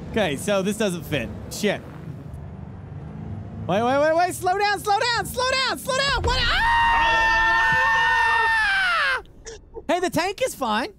Okay, so this doesn't fit. Shit. Wait. Slow down. What? Ah! Hey, the tank is fine.